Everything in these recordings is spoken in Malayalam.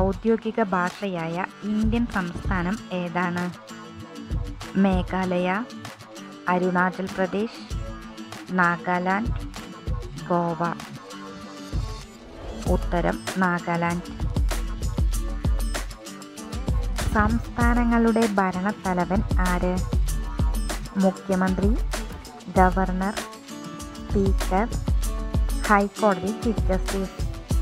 ഔദ്യോഗിക ഭാഷയായ ഇന്ത്യൻ സംസ്ഥാനം ഏതാണ്? മേഘാലയ, അരുണാചൽ പ്രദേശ്, നാഗാലാൻഡ്, ഗോവ. ഉത്തരം നാഗാലാൻഡ്. സംസ്ഥാനങ്ങളുടെ ഭരണത്തലവൻ ആര്? മുഖ്യമന്ത്രി, ഗവർണർ, സ്പീക്കർ, ഹൈക്കോടതി ചീഫ് ജസ്റ്റിസ്.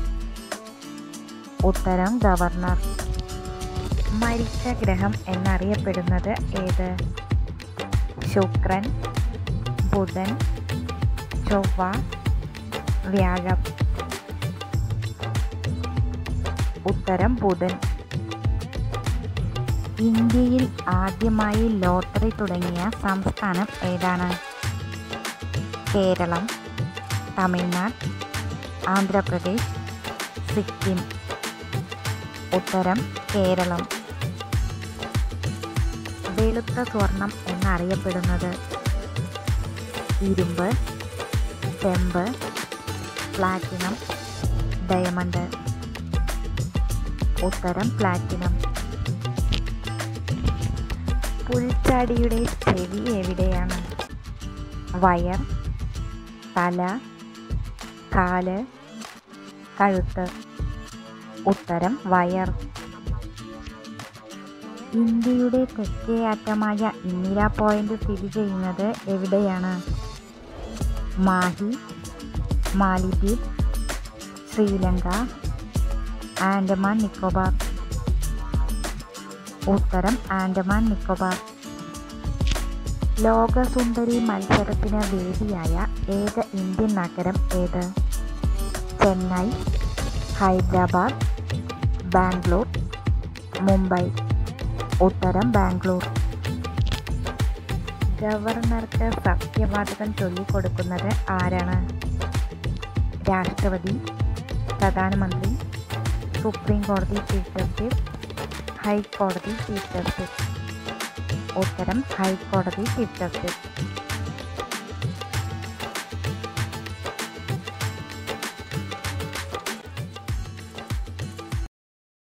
ഉത്തരം ഗവർണർ. മരിച്ച ഗ്രഹം എന്നറിയപ്പെടുന്നത് ഏത്? ശുക്രൻ, ബുധൻ, ചൊവ്വ, വ്യാഴം. ഉത്തരം ബുധൻ. ഇന്ത്യയിൽ ആദ്യമായി ലോട്ടറി തുടങ്ങിയ സംസ്ഥാനം ഏതാണ്? കേരളം, തമിഴ്നാട്, ആന്ധ്രാപ്രദേശ്, സിക്കിം. ഉത്തരം കേരളം. വെളുത്ത സ്വർണം എന്നറിയപ്പെടുന്നത്? ഇരുമ്പ്, ചെമ്പ്, പ്ലാറ്റിനം, ഡയമണ്ട്. ഉത്തരം പ്ലാറ്റിനം. പുൽച്ചാടിയുടെ ചെവി എവിടെയാണ്? വയർ, തല, കാല്, കഴുത്ത്. ഉത്തരം വയർ. ഇന്ത്യയുടെ തെക്കേ അറ്റമായ ഇന്ദിര പോയിന്റ് സ്ഥിതി ചെയ്യുന്നത് എവിടെയാണ്? മാഹി, മാലിദ്വീപ്, ശ്രീലങ്ക, ആൻഡമാൻ നിക്കോബാർ. ഉത്തരം ആൻഡമാൻ നിക്കോബാർ. ലോകസുന്ദരി മത്സരത്തിന് വേദിയായ ഏക ഇന്ത്യൻ നഗരം ഏത്? ചെന്നൈ, ഹൈദരാബാദ്, ബാംഗ്ലൂർ, മുംബൈ. ഉത്തരം ബാംഗ്ലൂർ. ഗവർണർക്ക് സത്യവാചകം ചൊല്ലിക്കൊടുക്കുന്നത് ആരാണ്? രാഷ്ട്രപതി, പ്രധാനമന്ത്രി, സുപ്രീം കോടതി ചീഫ് ജസ്റ്റിസ്, ഹൈക്കോടതി ചീഫ് ജസ്റ്റിസ്. ഉത്തരം ഹൈക്കോടതി ചീഫ് ജസ്റ്റിസ്.